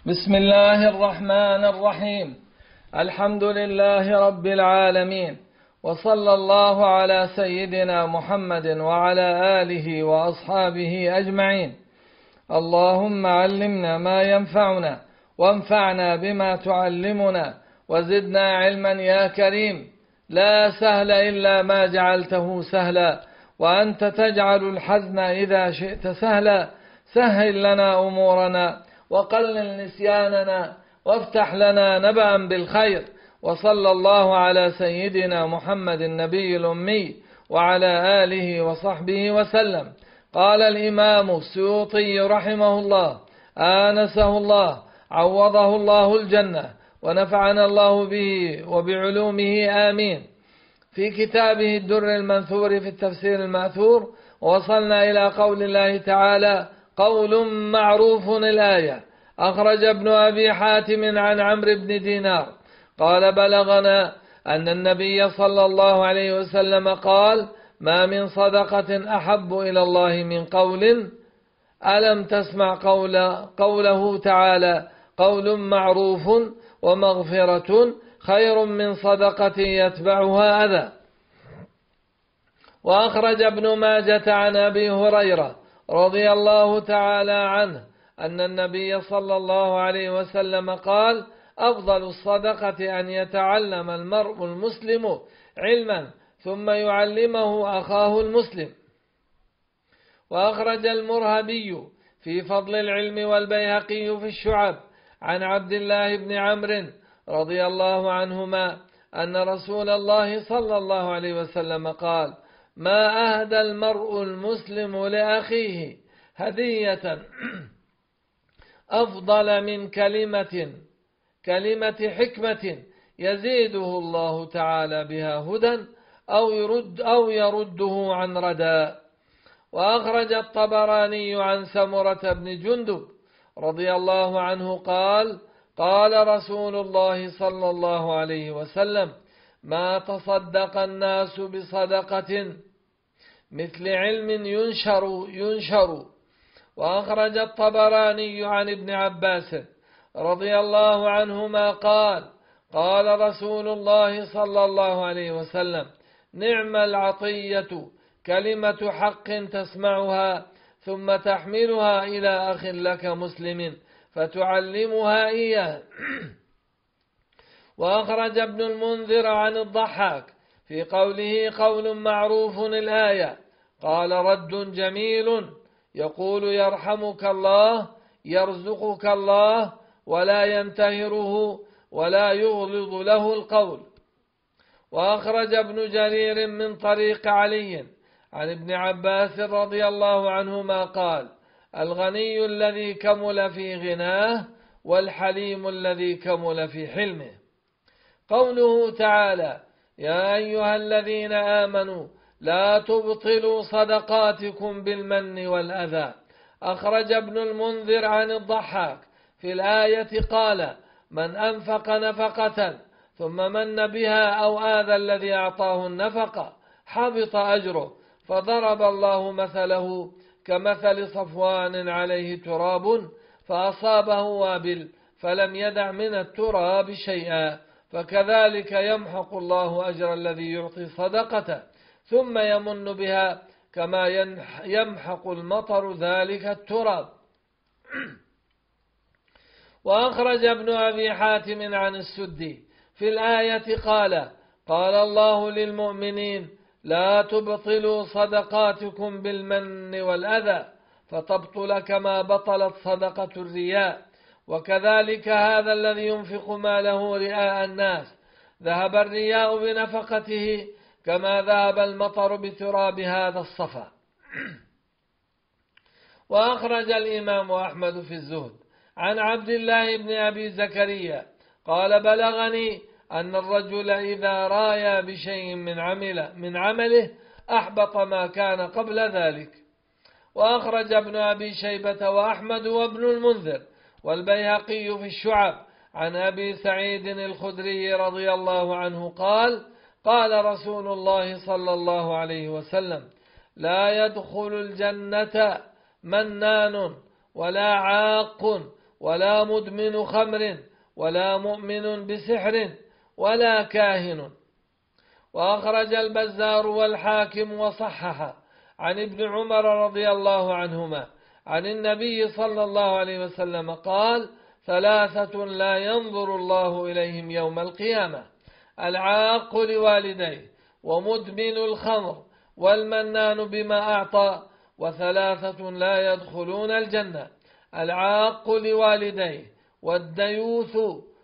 بسم الله الرحمن الرحيم. الحمد لله رب العالمين، وصلى الله على سيدنا محمد وعلى آله وأصحابه أجمعين. اللهم علمنا ما ينفعنا وانفعنا بما تعلمنا وزدنا علما يا كريم. لا سهل إلا ما جعلته سهلا، وأنت تجعل الحزن إذا شئت سهلا. سهل لنا أمورنا وقلل نسياننا وافتح لنا نبأ بالخير. وصلى الله على سيدنا محمد النبي الأمي وعلى آله وصحبه وسلم. قال الإمام السيوطي رحمه الله آنسه الله عوضه الله الجنة ونفعنا الله به وبعلومه آمين، في كتابه الدر المنثور في التفسير المأثور. وصلنا إلى قول الله تعالى: قول معروف الآية. أخرج ابن أبي حاتم عن عمرو بن دينار قال: بلغنا أن النبي صلى الله عليه وسلم قال: ما من صدقة أحب إلى الله من قول. ألم تسمع قوله تعالى: قول معروف ومغفرة خير من صدقة يتبعها أذى. وأخرج ابن ماجة عن أبي هريرة رضي الله تعالى عنه أن النبي صلى الله عليه وسلم قال: أفضل الصدقة أن يتعلم المرء المسلم علما ثم يعلمه أخاه المسلم. وأخرج المرهبي في فضل العلم والبيهقي في الشعب عن عبد الله بن عمرو رضي الله عنهما أن رسول الله صلى الله عليه وسلم قال: ما أهدى المرء المسلم لأخيه هدية أفضل من كلمة حكمة يزيده الله تعالى بها هدى أو يرده عن ردى. وأخرج الطبراني عن سمرة بن جندب رضي الله عنه قال: قال رسول الله صلى الله عليه وسلم: ما تصدق الناس بصدقة مثل علم ينشر. وأخرج الطبراني عن ابن عباس رضي الله عنهما قال: قال رسول الله صلى الله عليه وسلم: نعم العطية كلمة حق تسمعها ثم تحملها إلى أخ لك مسلم فتعلمها إياه. وأخرج ابن المنذر عن الضحاك في قوله: قول معروف الآية قال: رد جميل يقول: يرحمك الله يرزقك الله ولا ينتهره ولا يغلظ له القول. وأخرج ابن جرير من طريق علي عن ابن عباس رضي الله عنهما قال: الغني الذي كمل في غناه والحليم الذي كمل في حلمه. قوله تعالى: يا أيها الذين آمنوا لا تبطلوا صدقاتكم بالمن والأذى. أخرج ابن المنذر عن الضحاك في الآية قال: من أنفق نفقة ثم من بها أو آذى الذي أعطاه النفقة حبط أجره. فضرب الله مثله كمثل صفوان عليه تراب فأصابه وابل فلم يدع من التراب شيئا. فكذلك يمحق الله أجر الذي يعطي صدقة ثم يمن بها كما يمحق المطر ذلك التراب. وأخرج ابن أبي حاتم عن السدي في الآية قال: قال الله للمؤمنين: لا تبطلوا صدقاتكم بالمن والأذى فتبطل كما بطلت صدقة الرياء. وكذلك هذا الذي ينفق ماله رئاء الناس ذهب الرياء بنفقته كما ذهب المطر بتراب هذا الصفا. وأخرج الإمام أحمد في الزهد عن عبد الله بن أبي زكريا قال: بلغني أن الرجل إذا رايا بشيء من عمله أحبط ما كان قبل ذلك. وأخرج ابن أبي شيبة وأحمد وابن المنذر والبيهقي في الشعب عن أبي سعيد الخدري رضي الله عنه قال: قال رسول الله صلى الله عليه وسلم: لا يدخل الجنة منان ولا عاق ولا مدمن خمر ولا مؤمن بسحر ولا كاهن. وأخرج البزار والحاكم وصحح عن ابن عمر رضي الله عنهما عن النبي صلى الله عليه وسلم قال: ثلاثة لا ينظر الله إليهم يوم القيامة: العاق لوالديه، ومدمن الخمر، والمنان بما أعطى. وثلاثة لا يدخلون الجنة: العاق لوالديه، والديوث،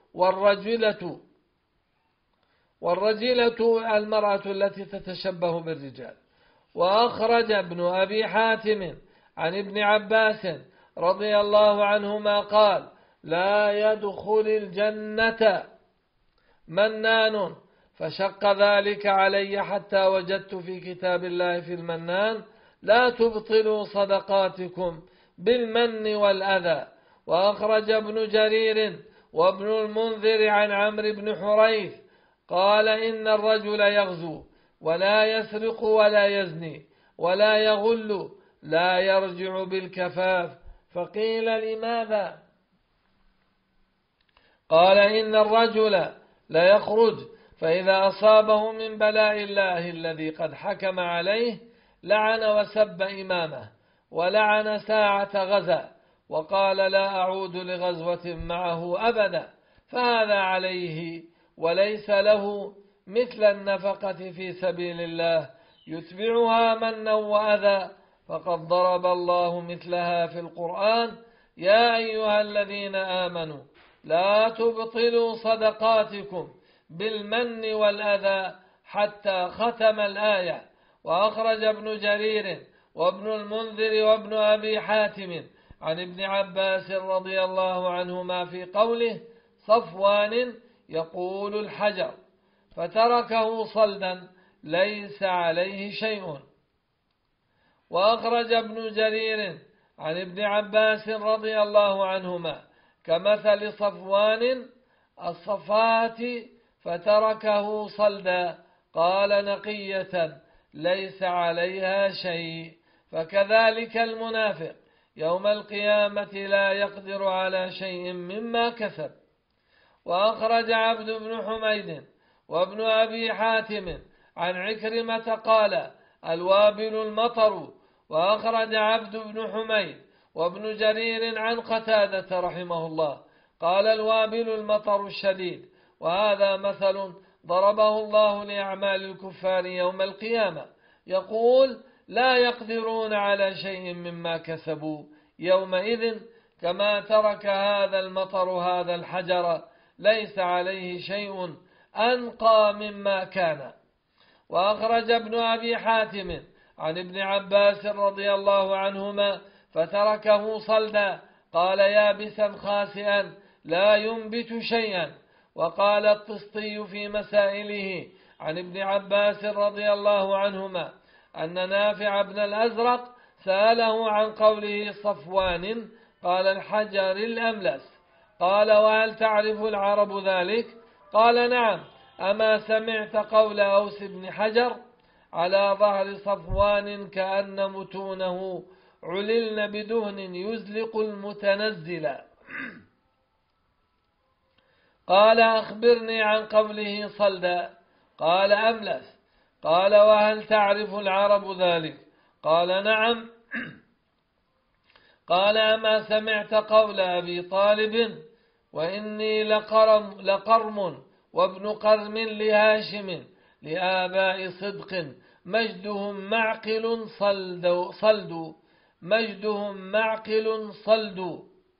والرجلة المرأة التي تتشبه بالرجال. وأخرج ابن أبي حاتم عن ابن عباس رضي الله عنهما قال: لا يدخل الجنة منان، فشق ذلك علي حتى وجدت في كتاب الله في المنان: لا تبطلوا صدقاتكم بالمن والأذى. وأخرج ابن جرير وابن المنذر عن عمرو بن حريث قال: إن الرجل يغزو ولا يسرق ولا يزني ولا يغل لا يرجع بالكفاف. فقيل: لماذا؟ قال: إن الرجل لا يخرج فإذا أصابه من بلاء الله الذي قد حكم عليه لعن وسب إمامه، ولعن ساعة غزا، وقال: لا أعود لغزوة معه أبدا. فهذا عليه وليس له مثل النفقة في سبيل الله يتبعها منا وأذى، فقد ضرب الله مثلها في القرآن: يا أيها الذين آمنوا لا تبطلوا صدقاتكم بالمن والأذى، حتى ختم الآية. وأخرج ابن جرير وابن المنذر وابن أبي حاتم عن ابن عباس رضي الله عنهما في قوله: صفوان يقول الحجر فتركه صلدا ليس عليه شيء. وأخرج ابن جرير عن ابن عباس رضي الله عنهما كمثل صفوان الصفات فتركه صلدا، قال: نقية ليس عليها شيء. فكذلك المنافق يوم القيامة لا يقدر على شيء مما كسب. وأخرج عبد بن حميد وابن أبي حاتم عن عكرمة قال: الوابل المطر. وأخرج عبد بن حميد وابن جرير عن قتادة رحمه الله قال: الوابل المطر الشديد. وهذا مثل ضربه الله لأعمال الكفار يوم القيامة، يقول: لا يقدرون على شيء مما كسبوا يومئذ، كما ترك هذا المطر هذا الحجر ليس عليه شيء أنقى مما كان. وأخرج ابن أبي حاتم عن ابن عباس رضي الله عنهما فتركه صلدا، قال: يابسا خاسئا لا ينبت شيئا. وقال الطسطي في مسائله عن ابن عباس رضي الله عنهما أن نافع بن الأزرق سأله عن قوله صفوان، قال: الحجر الأملس. قال: وهل تعرف العرب ذلك؟ قال: نعم. أما سمعت قول أوس بن حجر: على ظهر صفوان كأن متونه عللن بدهن يزلق المتنزل. قال: أخبرني عن قوله صلدا. قال: أملس. قال: وهل تعرف العرب ذلك؟ قال: نعم. قال: أما سمعت قول أبي طالب: وإني لقرم وابن قرم لهاشم لآباء صدق مجدهم معقل صلد مجدهم معقل صلد.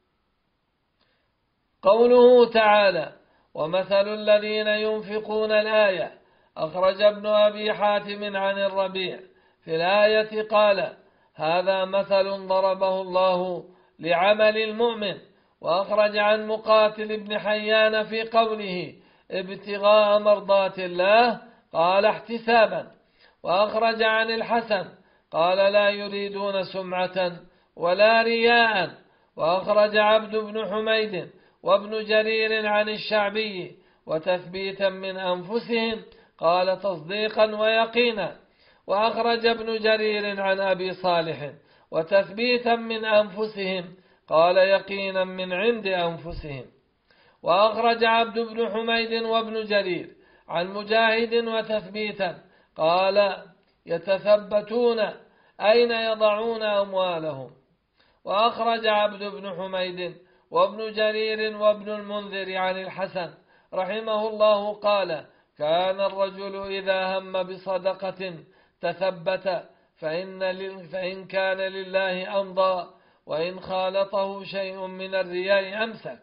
قوله تعالى: ومثل الذين ينفقون الآية. أخرج ابن أبي حاتم عن الربيع في الآية قال: هذا مثل ضربه الله لعمل المؤمن. وأخرج عن مقاتل بن حيان في قوله: ابتغاء مرضات الله، قال: احتسابا. وأخرج عن الحسن قال: لا يريدون سمعة ولا رياء. وأخرج عبد بن حميد وابن جرير عن الشعبي: وتثبيتا من أنفسهم، قال: تصديقا ويقينا. وأخرج ابن جرير عن أبي صالح: وتثبيتا من أنفسهم، قال يقينا من عند أنفسهم. وأخرج عبد بن حميد وابن جرير عن مجاهد وتثبيتا قال يتثبتون أين يضعون أموالهم. وأخرج عبد بن حميد وابن جرير وابن المنذر عن الحسن رحمه الله قال كان الرجل إذا هم بصدقة تثبت فإن كان لله أمضى وإن خالطه شيء من الرياء أمسك.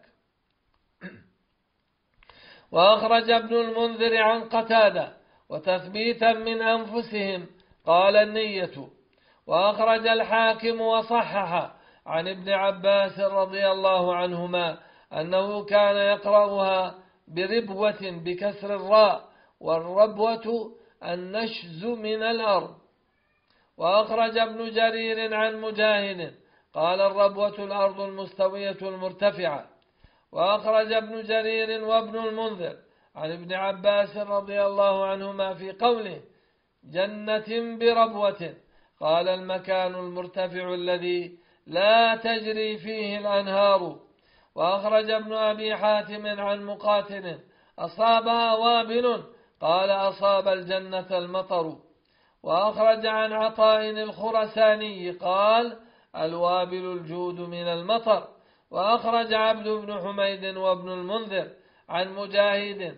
وأخرج ابن المنذر عن قتادة وتثبيتا من أنفسهم قال النية. وأخرج الحاكم وصحح عن ابن عباس رضي الله عنهما أنه كان يقرأها بربوة بكسر الراء، والربوة النشز من الأرض. وأخرج ابن جرير عن مجاهد قال الربوة الأرض المستوية المرتفعة. وأخرج ابن جرير وابن المنذر عن ابن عباس رضي الله عنهما في قوله جنة بربوة قال المكان المرتفع الذي لا تجري فيه الأنهار. وأخرج ابن أبي حاتم عن مقاتل أصابها وابل قال أصاب الجنة المطر. وأخرج عن عطاء الخرساني قال الوابل الجود من المطر. وأخرج عبد بن حميد وابن المنذر عن مجاهد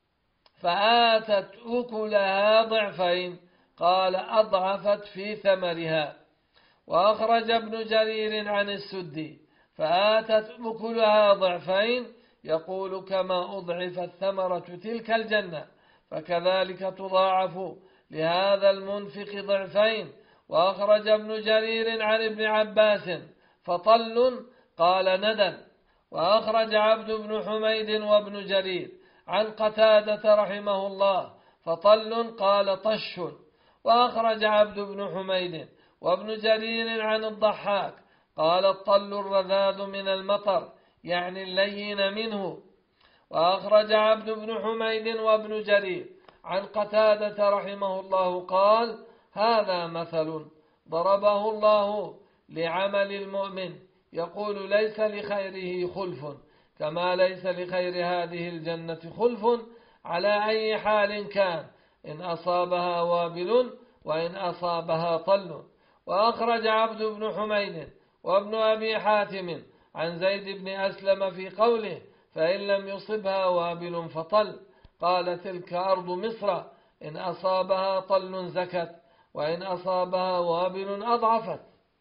فآتت أكلها ضعفين قال أضعفت في ثمرها. وأخرج ابن جرير عن السدي فآتت أكلها ضعفين يقول كما أضعفت ثمرة تلك الجنة فكذلك تضاعف لهذا المنفق ضعفين. وأخرج ابن جرير عن ابن عباس فطل قال ندى. وأخرج عبد بن حميد وابن جرير عن قتادة رحمه الله فطل قال طش. وأخرج عبد بن حميد وابن جرير عن الضحاك قال الطل الرذاذ من المطر يعني اللين منه. وأخرج عبد بن حميد وابن جرير عن قتادة رحمه الله قال هذا مثل ضربه الله لعمل المؤمن يقول ليس لخيره خلف كما ليس لخير هذه الجنة خلف على أي حال كان إن أصابها وابل وإن أصابها طل. وأخرج عبد بن حميد وابن أبي حاتم عن زيد بن أسلم في قوله فإن لم يصبها وابل فطل قال تلك أرض مصر إن أصابها طل زكت وإن أصابها وابل أضعفت.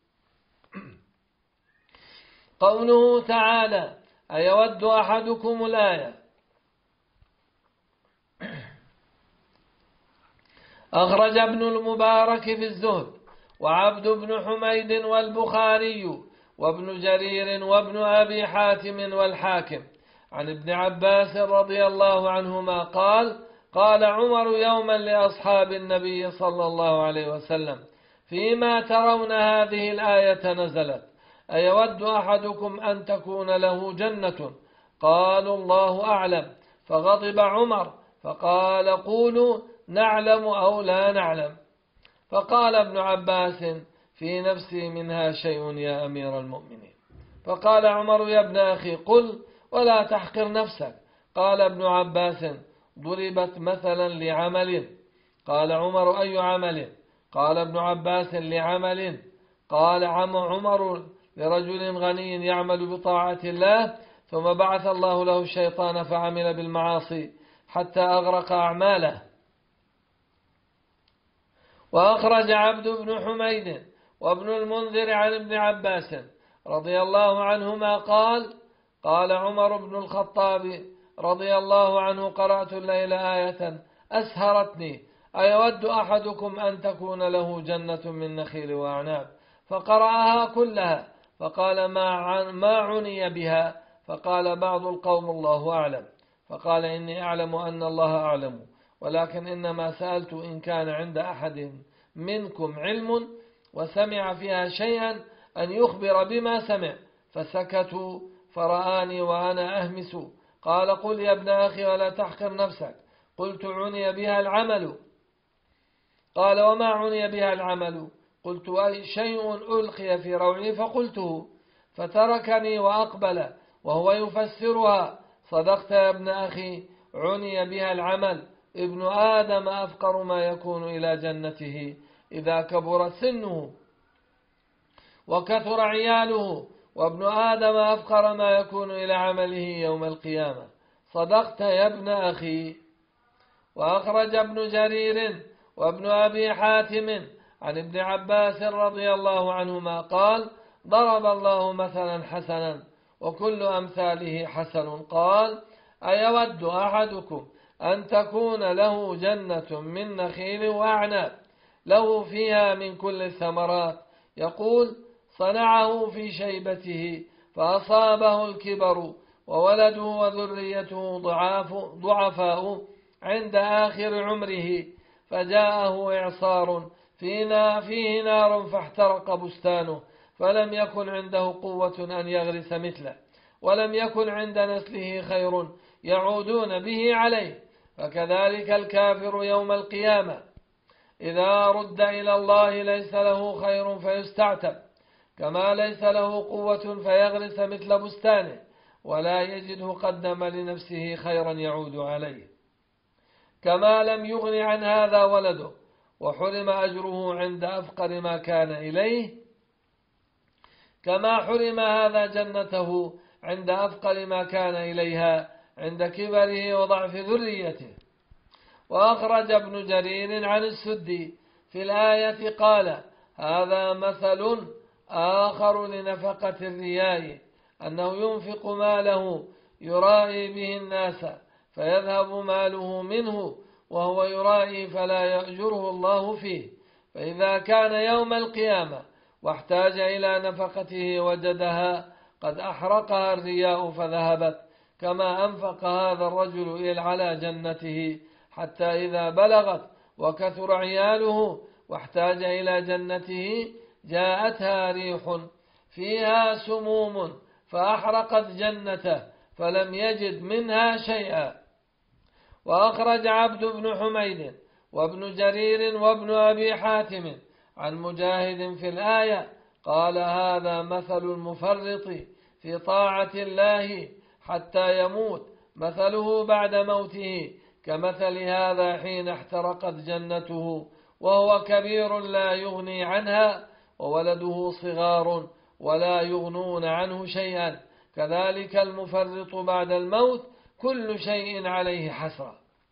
قوله تعالى أيود أحدكم الآية. أخرج ابن المبارك في الزهد وعبد بن حميد والبخاري وابن جرير وابن أبي حاتم والحاكم عن ابن عباس رضي الله عنهما قال قال عمر يوما لأصحاب النبي صلى الله عليه وسلم فيما ترون هذه الآية نزلت أيود أحدكم أن تكون له جنة قالوا الله أعلم فغضب عمر فقال قولوا نعلم أو لا نعلم. فقال ابن عباس في نفسي منها شيء يا أمير المؤمنين. فقال عمر يا ابن أخي قل ولا تحقر نفسك. قال ابن عباس ضربت مثلا لعمل. قال عمر أي عمل؟ قال ابن عباس لعمل. قال عمر لرجل غني يعمل بطاعة الله ثم بعث الله له الشيطان فعمل بالمعاصي حتى أغرق أعماله. وأخرج عبد بن حميد وابن المنذر عن ابن عباس رضي الله عنهما قال قال عمر بن الخطاب رضي الله عنه قرأت الليلة آية أسهرتني أيود أحدكم أن تكون له جنة من نخيل وأعناب فقرأها كلها فقال ما عني بها فقال بعض القوم الله أعلم فقال إني أعلم أن الله أعلم ولكن إنما سألت إن كان عند أحد منكم علم وسمع فيها شيئا أن يخبر بما سمع فسكتوا فرآني وأنا أهمس. قال قل يا ابن أخي ولا تحقر نفسك. قلت عني بها العمل. قال وما عني بها العمل؟ قلت أي شيء ألقي في روعي فقلته. فتركني وأقبل وهو يفسرها: صدقت يا ابن أخي، عني بها العمل. ابن آدم أفقر ما يكون إلى جنته إذا كبر سنه وكثر عياله، وابن آدم أفقر ما يكون إلى عمله يوم القيامة. صدقت يا ابن أخي. وأخرج ابن جرير وابن أبي حاتم عن ابن عباس رضي الله عنهما قال: ضرب الله مثلا حسنا وكل أمثاله حسن. قال: أيود أحدكم أن تكون له جنة من نخيل وأعناب له فيها من كل الثمرات، يقول: صنعه في شيبته فأصابه الكبر وولده وذريته ضعفاء عند آخر عمره، فجاءه إعصار فيه نار فاحترق بستانه، فلم يكن عنده قوة أن يغرس مثله، ولم يكن عند نسله خير يعودون به عليه. فكذلك الكافر يوم القيامة إذا رد إلى الله ليس له خير فيستعتب، كما ليس له قوة فيغرس مثل بستانه، ولا يجده قدم لنفسه خيرا يعود عليه. كما لم يغن عن هذا ولده وحرم أجره عند أفقر ما كان إليه، كما حرم هذا جنته عند أفقر ما كان إليها عند كبره وضعف ذريته. وأخرج ابن جرير عن السدي في الآية قال: هذا مثل آخر لنفقة الرياء، أنه ينفق ماله يرائي به الناس فيذهب ماله منه وهو يرائي فلا يأجره الله فيه، فإذا كان يوم القيامة واحتاج إلى نفقته وجدها قد أحرقها الرياء فذهبت، كما أنفق هذا الرجل على جنته حتى إذا بلغت وكثر عياله واحتاج إلى جنته جاءتها ريح فيها سموم فأحرقت جنته فلم يجد منها شيئا. وأخرج عبد بن حميد وابن جرير وابن أبي حاتم عن مجاهد في الآية قال: هذا مثل المفرط في طاعة الله حتى يموت، مثله بعد موته كمثل هذا حين احترقت جنته وهو كبير لا يغني عنها، وولده صغار ولا يغنون عنه شيئا، كذلك المفرط بعد الموت كل شيء عليه حسرة.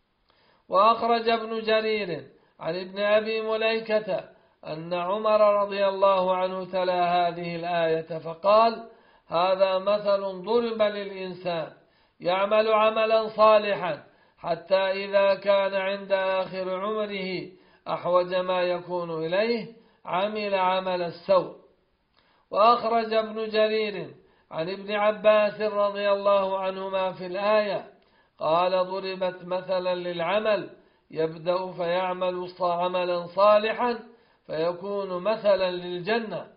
وأخرج ابن جرير عن ابن أبي مليكة أن عمر رضي الله عنه تلا هذه الآية فقال: هذا مثل ضرب للإنسان يعمل عملا صالحا حتى إذا كان عند آخر عمره أحوج ما يكون إليه عمل عمل السوء. وأخرج ابن جرير عن ابن عباس رضي الله عنهما في الآية قال: ضربت مثلا للعمل يبدأ فيعمل عملا صالحا فيكون مثلا للجنة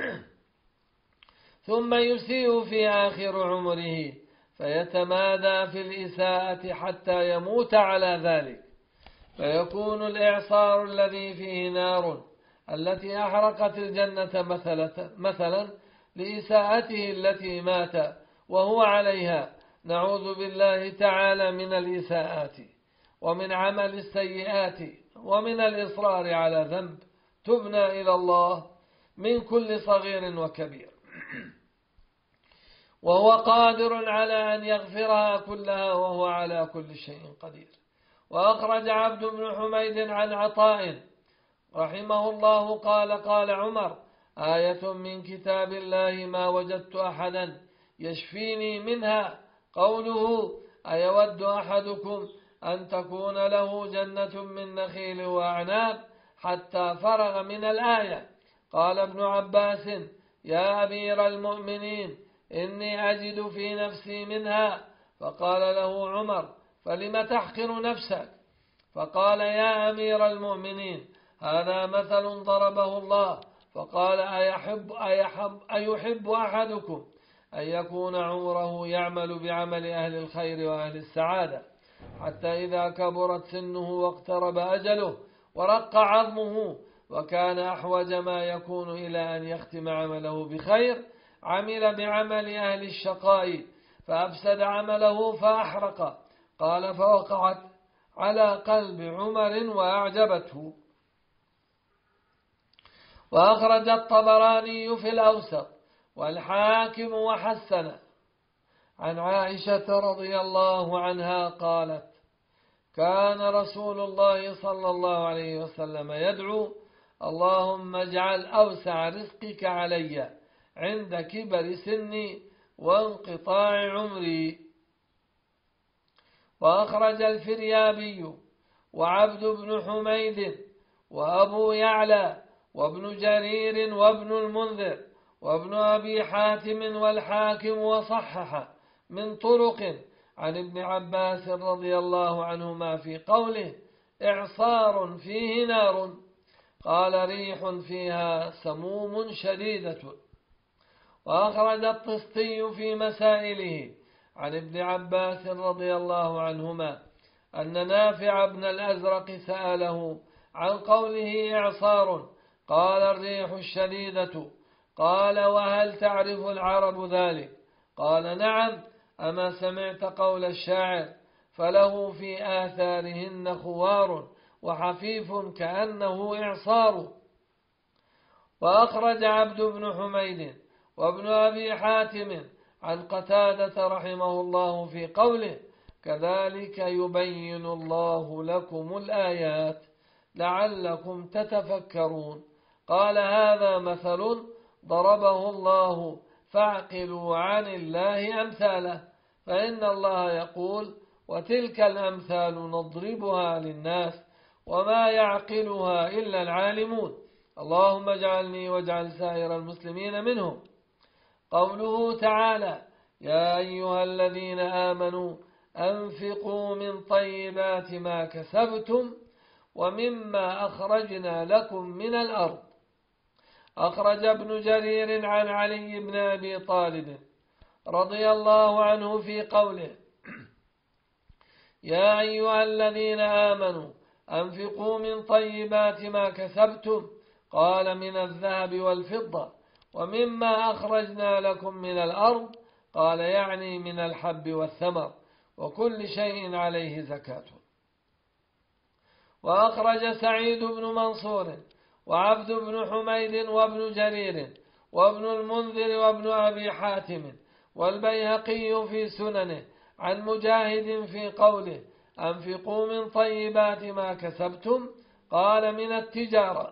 ثم يسيء في آخر عمره فيتمادى في الإساءة حتى يموت على ذلك، فيكون الإعصار الذي فيه نار التي أحرقت الجنة مثلا لإساءته التي مات وهو عليها. نعوذ بالله تعالى من الإساءات ومن عمل السيئات ومن الإصرار على ذنب تبنى إلى الله من كل صغير وكبير، وهو قادر على أن يغفرها كلها وهو على كل شيء قدير. وأخرج عبد بن حميد عن عطاء رحمه الله قال: قال عمر: آية من كتاب الله ما وجدت أحدا يشفيني منها قوله: أيود أحدكم أن تكون له جنة من نخيل وأعناب، حتى فرغ من الآية. قال ابن عباس: يا أمير المؤمنين إني أجد في نفسي منها. فقال له عمر: فلم تحقر نفسك؟ فقال: يا أمير المؤمنين هذا مثل ضربه الله. فقال: أيحب أحدكم أن يكون عمره يعمل بعمل أهل الخير وأهل السعادة حتى إذا كبرت سنه واقترب أجله ورق عظمه وكان أحوج ما يكون إلى أن يختم عمله بخير عمل بعمل أهل الشقاء فأفسد عمله فأحرق. قال فوقعت على قلب عمر وأعجبته. وأخرج الطبراني في الأوسط والحاكم وحسن عن عائشة رضي الله عنها قالت: كان رسول الله صلى الله عليه وسلم يدعو: اللهم اجعل أوسع رزقك علي عند كبر سني وانقطاع عمري. وأخرج الفريابي وعبد بن حميد وأبو يعلى وابن جرير وابن المنذر وابن أبي حاتم والحاكم وصحح من طرق عن ابن عباس رضي الله عنهما في قوله: إعصار فيه نار، قال: ريح فيها سموم شديدة. وأخرج الطستي في مسائله عن ابن عباس رضي الله عنهما أن نافع بن الأزرق سأله عن قوله إعصار، قال: الريح الشديدة. قال: وهل تعرف العرب ذلك؟ قال: نعم. أما سمعت قول الشاعر: فله في آثارهن خوار وحفيف كأنه إعصار. وأخرج عبد بن حميد وابن أبي حاتم عن قتادة رحمه الله في قوله: كذلك يبين الله لكم الآيات لعلكم تتفكرون. قال: هذا مثل ضربه الله فاعقلوا عن الله أمثاله، فإن الله يقول: وتلك الأمثال نضربها للناس وما يعقلها إلا العالمون. اللهم اجعلني واجعل سائر المسلمين منهم. قوله تعالى: يا أيها الذين آمنوا أنفقوا من طيبات ما كسبتم ومما أخرجنا لكم من الأرض. أخرج ابن جرير عن علي بن أبي طالب رضي الله عنه في قوله: يا أيها الذين آمنوا أنفقوا من طيبات ما كسبتم، قال: من الذهب والفضة، ومما أخرجنا لكم من الأرض، قال: يعني من الحب والثمر، وكل شيء عليه زكاة. وأخرج سعيد بن منصور وعبد بن حميد وابن جرير وابن المنذر وابن أبي حاتم والبيهقي في سننه عن مجاهد في قوله: أنفقوا من طيبات ما كسبتم، قال: من التجارة.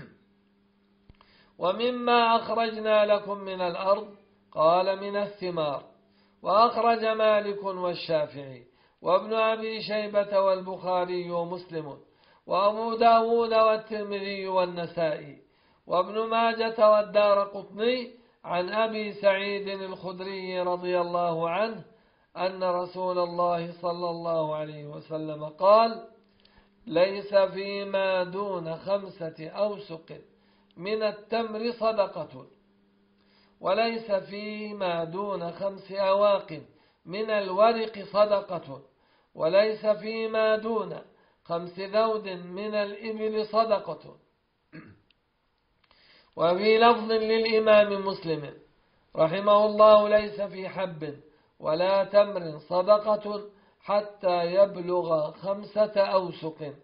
ومما أخرجنا لكم من الأرض، قال: من الثمار. وأخرج مالك والشافعي وابن أبي شيبة والبخاري ومسلم وأبو داود والترمذي والنسائي وابن ماجة والدارقطني عن أبي سعيد الخدري رضي الله عنه أن رسول الله صلى الله عليه وسلم قال: ليس فيما دون 5 أوسق من التمر صدقة، وليس فيما دون 5 أواق من الورق صدقة، وليس فيما دون 5 ذود من الإبل صدقة. وفي لفظ للإمام مسلم رحمه الله: ليس في حب ولا تمر صدقة حتى يبلغ 5 أوسق.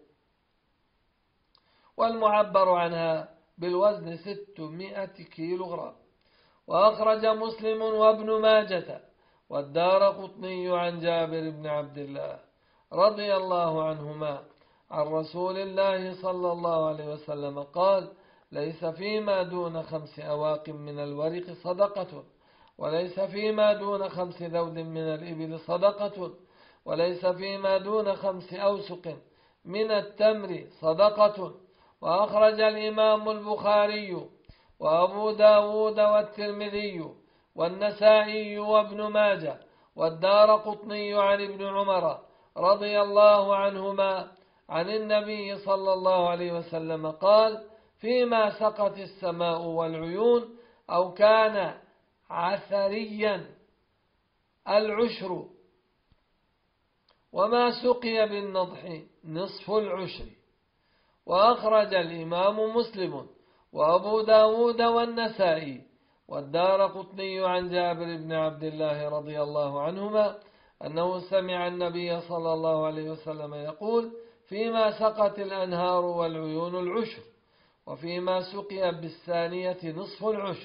والمعبر عنها بالوزن 600 كيلوغرام. وأخرج مسلم وابن ماجة والدارقطني عن جابر بن عبد الله رضي الله عنهما عن رسول الله صلى الله عليه وسلم قال: ليس فيما دون 5 أواق من الورق صدقة، وليس فيما دون 5 ذود من الإبل صدقة، وليس فيما دون 5 أوسق من التمر صدقة. وأخرج الإمام البخاري وأبو داود والترمذي والنسائي وابن ماجة والدارقطني عن ابن عمر رضي الله عنهما عن النبي صلى الله عليه وسلم قال: فيما سقت السماء والعيون أو كان عثريا العشر، وما سقي بالنضح نصف العشر. وأخرج الإمام مسلم وأبو داود والنسائي والدارقطني عن جابر بن عبد الله رضي الله عنهما أنه سمع النبي صلى الله عليه وسلم يقول: فيما سقت الأنهار والعيون العشر، وفيما سقي بالثانية نصف العشر.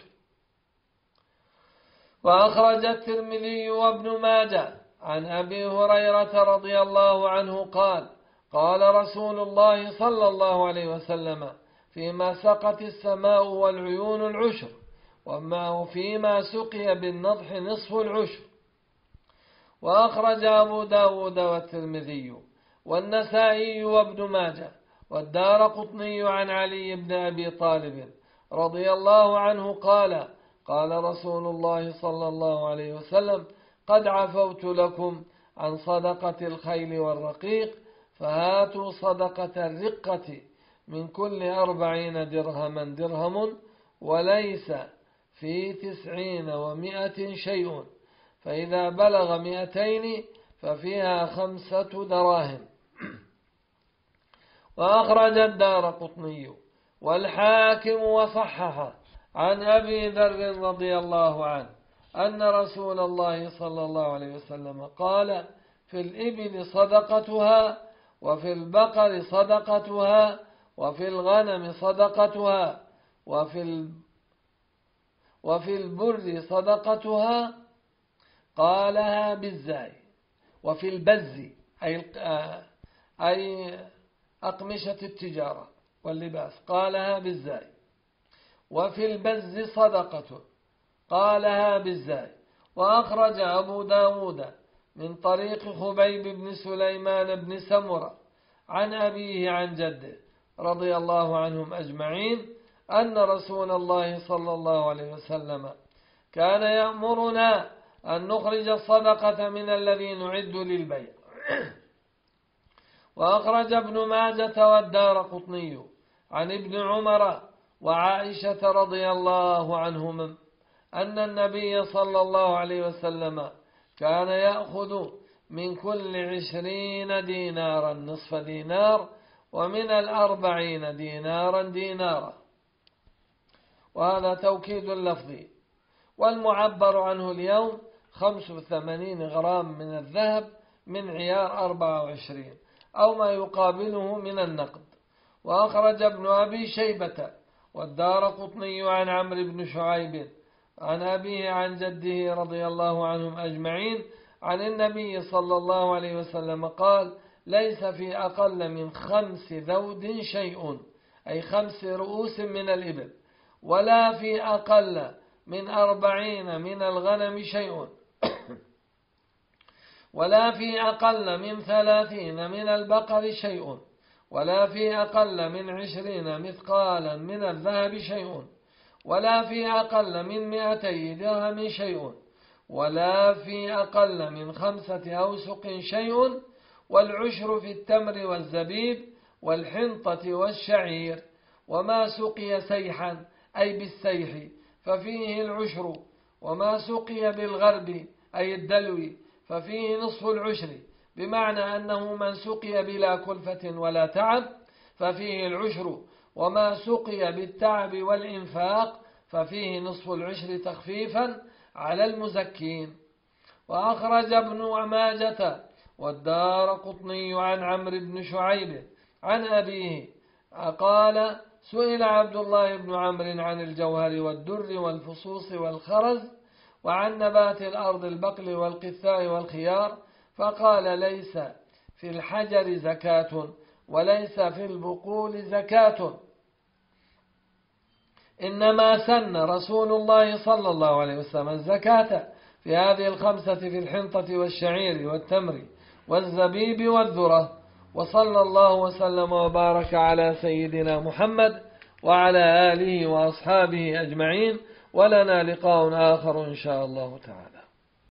وأخرج الترمذي وابن ماجه عن أبي هريرة رضي الله عنه قال: قال رسول الله صلى الله عليه وسلم: فيما سقت السماء والعيون العشر، وفيما سقي بالنضح نصف العشر. وأخرج أبو داود والترمذي والنسائي وابن ماجه والدارقطني عن علي بن أبي طالب رضي الله عنه قال: قال رسول الله صلى الله عليه وسلم: قد عفوت لكم عن صدقة الخيل والرقيق، فهاتوا صدقة الرقة من كل 40 درهما درهم، وليس في 90 و100 شيء، فإذا بلغ 200 ففيها 5 دراهم. وأخرج الدارقطني والحاكم وصححه عن أبي ذر رضي الله عنه أن رسول الله صلى الله عليه وسلم قال: في الإبل صدقتها، وفي البقر صدقتها، وفي الغنم صدقتها، وفي البر صدقتها، قالها بالزاي، وفي البز أي أقمشة التجارة واللباس، قالها بالزاي، وفي البز صدقته، قالها بالزاي. وأخرج أبو داود من طريق خبيب بن سليمان بن سمرة عن أبيه عن جده رضي الله عنهم أجمعين أن رسول الله صلى الله عليه وسلم كان يأمرنا أن نخرج الصدقة من الذي نعد للبيع. وأخرج ابن ماجة والدارقطني عن ابن عمر وعائشة رضي الله عنهما أن النبي صلى الله عليه وسلم كان يأخذ من كل 20 دينارا نصف دينار، ومن 40 دينارا دينارا. وهذا توكيد لفظي. والمعبر عنه اليوم 85 غرام من الذهب من عيار 24 أو ما يقابله من النقد. وأخرج ابن أبي شيبة والدارقطني عن عمرو بن شعيب عن أبيه عن جده رضي الله عنهم أجمعين عن النبي صلى الله عليه وسلم قال: ليس في أقل من 5 ذود شيء، أي 5 رؤوس من الإبل، ولا في أقل من 40 من الغنم شيء، ولا في أقل من 30 من البقر شيء، ولا في أقل من 20 مثقالا من الذهب شيء، ولا في أقل من 200 درهم شيء، ولا في أقل من 5 أوسق شيء، والعشر في التمر والزبيب والحنطة والشعير. وما سقي سيحا أي بالسيح ففيه العشر، وما سقي بالغرب أي الدلو ففيه نصف العشر، بمعنى أنه من سقي بلا كلفة ولا تعب ففيه العشر، وما سقي بالتعب والإنفاق ففيه نصف العشر تخفيفا على المزكين. وأخرج ابن ماجة والدارقطني عن عمرو بن شعيب عن أبيه قال: سئل عبد الله بن عمرو عن الجوهر والدر والفصوص والخرز، وعن نبات الأرض البقل والقثاء والخيار، فقال: ليس في الحجر زكاة، وليس في البقول زكاة، إنما سن رسول الله صلى الله عليه وسلم الزكاة في هذه 5 في الحنطة والشعير والتمر والزبيب والذرة. وصلى الله وسلم وبارك على سيدنا محمد وعلى آله وأصحابه أجمعين، ولنا لقاء آخر إن شاء الله تعالى.